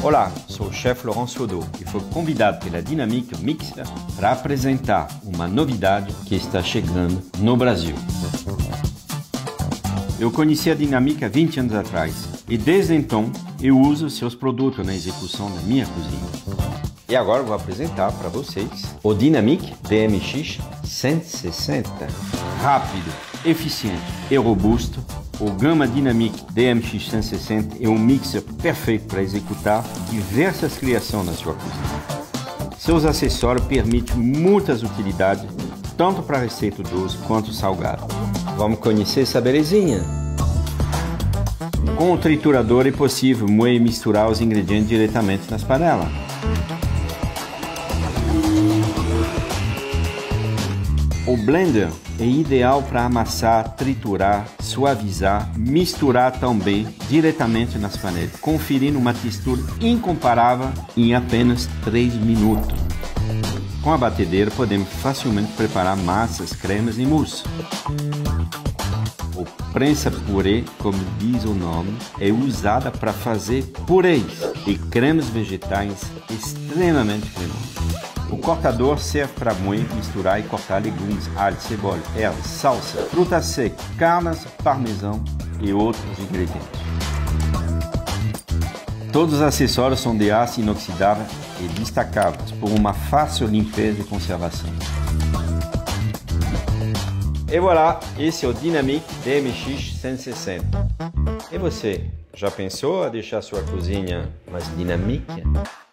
Olá, sou o chefe Laurent Sodot e fui convidado pela Dynamic Mixer para apresentar uma novidade que está chegando no Brasil. Eu conheci a Dynamic há 20 anos atrás e desde então eu uso seus produtos na execução da minha cozinha. E agora eu vou apresentar para vocês o Dynamic DMX 160. Rápido, eficiente e robusto, o Gama Dynamic DMX 160 é um mixer perfeito para executar diversas criações na sua cozinha. Seus acessórios permitem muitas utilidades, tanto para receita doce quanto salgada. Vamos conhecer essa belezinha? Com o triturador é possível moer e misturar os ingredientes diretamente nas panelas. O blender é ideal para amassar, triturar, suavizar, misturar também diretamente nas panelas, conferindo uma textura incomparável em apenas 3 minutos. Com a batedeira podemos facilmente preparar massas, cremes e mousse. O prensa-purê, como diz o nome, é usada para fazer purês e cremes vegetais extremamente cremosos. O cortador serve para moer, misturar e cortar legumes, alho, cebola, ervas, salsa, frutas secas, carnes, parmesão e outros ingredientes. Todos os acessórios são de aço inoxidável e destacáveis por uma fácil limpeza e conservação. E voilà, esse é o Dynamic DMX 160. E você, já pensou a deixar sua cozinha mais dinâmica?